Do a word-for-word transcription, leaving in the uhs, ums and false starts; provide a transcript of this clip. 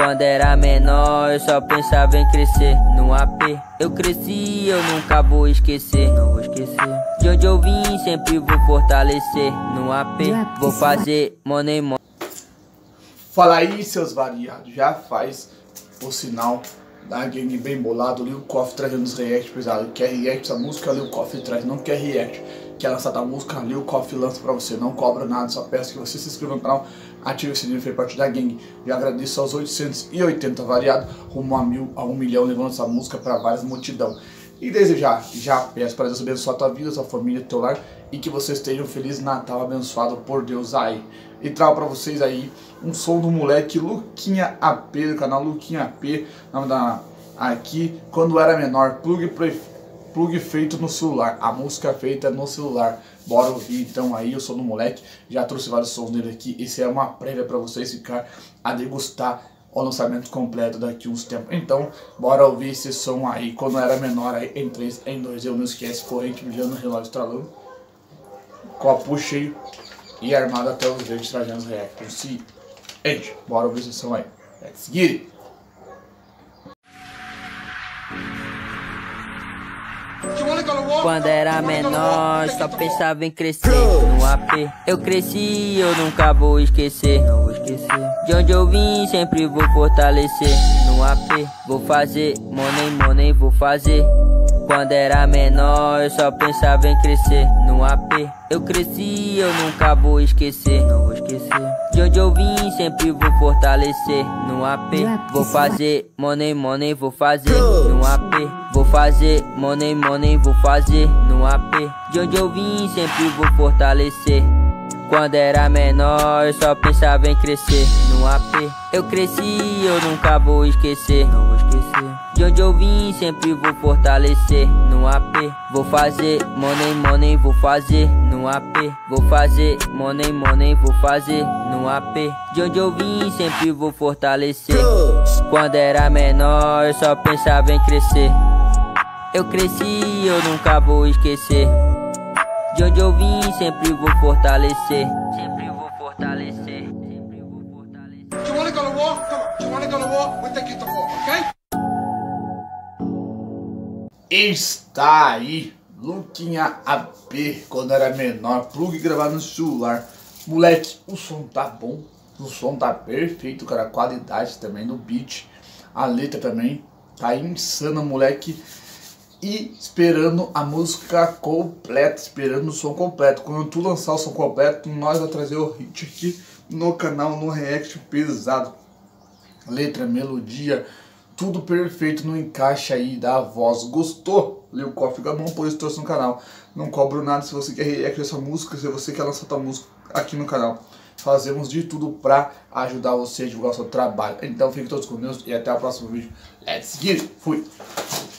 Quando era menor eu só pensava em crescer no A P. Eu cresci, eu nunca vou esquecer. Não vou esquecer de onde eu vim, sempre vou fortalecer no A P. Vou fazer money money. Fala aí, seus variados, já faz o sinal da gangue bem bolado, Lil Koff trazendo os react pesado. Quer react essa música, Lil Koff traz. Não quer react, quer lançar da música, Lil Koff lança pra você. Não cobra nada, só peço que você se inscreva no canal, ative o sininho e faça parte da gangue. Já agradeço aos oitocentos e oitenta variados, rumo a mil, a um milhão, levando essa música pra várias multidão. E desejar, já peço para Deus abençoar a tua vida, sua família, teu lar, e que vocês tenham um Feliz Natal abençoado por Deus aí. E trago para vocês aí um som do moleque Luquinha A P, do canal Luquinha A P, nome da aqui, quando era menor, plug, plug feito no celular, a música feita no celular. Bora ouvir então aí o som do moleque, já trouxe vários sons dele aqui, esse é uma prévia para vocês ficar a degustar o lançamento completo daqui uns tempos. Então, bora ouvir esse som aí, quando era menor, aí em três, em dois, eu não esquece, corrente brilhando, relógio estralando, copo cheio e armado até os dentes, trazendo os reacts. Se, gente, bora ouvir esse som aí. Let's get it! Quando era menor, só pensava em crescer no A P. Eu cresci, eu nunca vou esquecer. Não vou esquecer de onde eu vim, sempre vou fortalecer no A P. Vou fazer money, money, vou fazer. Quando era menor, eu só pensava em crescer no A P. Eu cresci, eu nunca vou esquecer. Não vou esquecer de onde eu vim, sempre vou fortalecer no A P. Vou fazer money, money, vou fazer no A P. Vou fazer money, money, vou fazer no A P. De onde eu vim, sempre vou fortalecer. Quando era menor, eu só pensava em crescer no A P. Eu cresci, eu nunca vou esquecer. Não vou esquecer de onde eu vim, sempre vou fortalecer no A P. Vou fazer money, money, vou fazer no A P. Vou fazer money, money, vou fazer no A P. De onde eu vim, sempre vou fortalecer. Quando era menor, eu só pensava em crescer. Eu cresci, eu nunca vou esquecer. De onde eu vim, sempre vou fortalecer. Sempre vou fortalecer. Sempre vou fortalecer. Do you wanna go to war? Come on. Do you wanna go to war? We'll take you to war, okay? Está aí, Luquinha A P, quando era menor, plug gravado no celular. Moleque, o som tá bom, o som tá perfeito, cara, a qualidade também do beat, a letra também tá insana, moleque. E esperando a música completa, esperando o som completo. Quando tu lançar o som completo, nós vamos trazer o hit aqui no canal, no react pesado. Letra, melodia, tudo perfeito no encaixe aí da voz. Gostou? Lil Koff, fica bom por isso trouxe no canal. Não cobro nada se você quer react dessa música, se você quer lançar tua música aqui no canal. Fazemos de tudo pra ajudar você a divulgar o seu trabalho. Então fiquem todos com Deus e até o próximo vídeo. Let's get it! Fui!